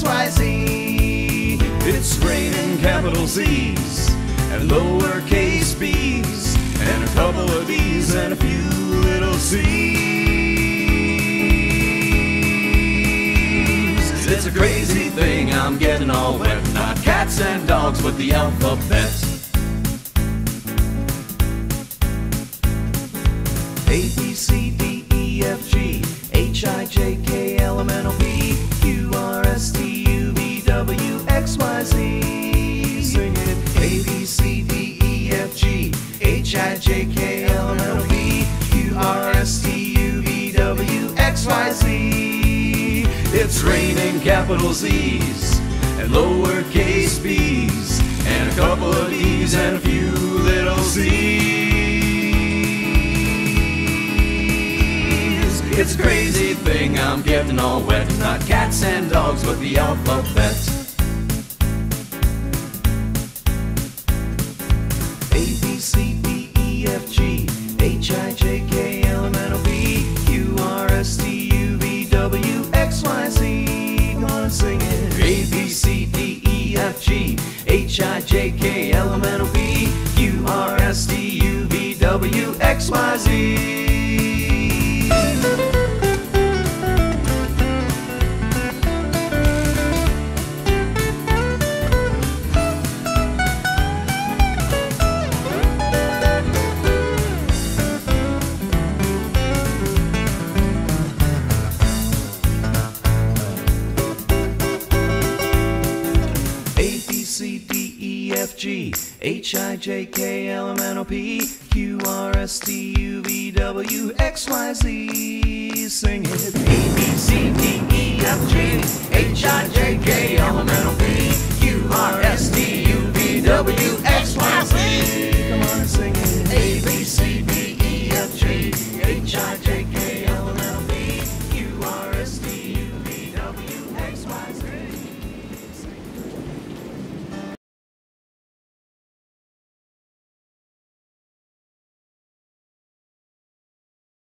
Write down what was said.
XYZ. It's raining capital Z's and lowercase b's and a couple of D's and a few little C's. It's a crazy thing, I'm getting all wet. Not cats and dogs, but the alphabet. A, B, C, D, E, F, G, H, I, J, K, L, M, N, O, P, Q, R, S, T, U, V, W, X, Y, Z. Sing it. A, B, C, D, E, F, G, H, I, J, K, L, M, N, O, P, Q, R, S, T, U, V, W, X, Y, Z. It's raining capital Z's and lowercase b's and a couple of D's and a few little C's. It's a crazy thing, I'm getting all wet. Not cats and dogs, but the alphabet. A, B, C, D, E, F, G, H, I, J, K, L, M, N, O, P, Q, R, S, T, U, V, W, X, Y, Z. Go on and sing it. A, B, C, D, E, F, G, H, I, J, K, L, M, N, O, P, Q, R, S, T, U, V, W, X, Y, Z. C, D, E, F, G, H, I, J, K, L, M, N, O, P, Q, R, S, T, U, V, W, X, Y, Z. Sing it.